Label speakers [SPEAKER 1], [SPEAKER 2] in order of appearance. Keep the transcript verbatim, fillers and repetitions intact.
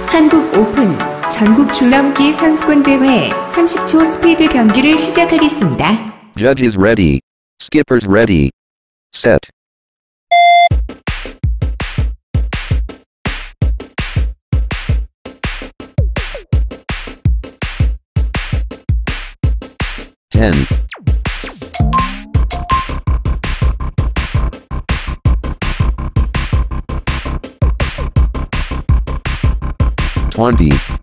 [SPEAKER 1] 한국 오픈 전국 줄넘기 선수권 대회 삼십 초 스피드 경기를 시작하겠습니다.
[SPEAKER 2] Judges ready. Skippers ready. Set. ten. twenty.